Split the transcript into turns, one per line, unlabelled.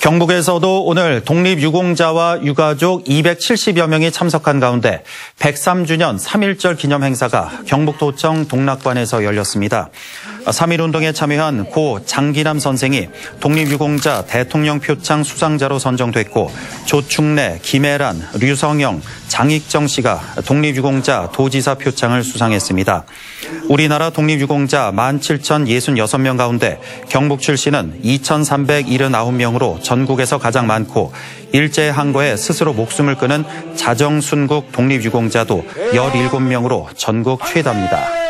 경북에서도 오늘 독립유공자와 유가족 270여 명이 참석한 가운데 103주년 3.1절 기념 행사가 경북도청 동락관에서 열렸습니다. 3.1운동에 참여한 고 장기남 선생이 독립유공자 대통령 표창 수상자로 선정됐고 조충래, 김애란, 류성영, 장익정 씨가 독립유공자 도지사 표창을 수상했습니다. 우리나라 독립유공자 17,066명 가운데 경북 출신은 2,379명으로 전국에서 가장 많고 일제항거에 스스로 목숨을 끊은 자정순국 독립유공자도 17명으로 전국 최다입니다.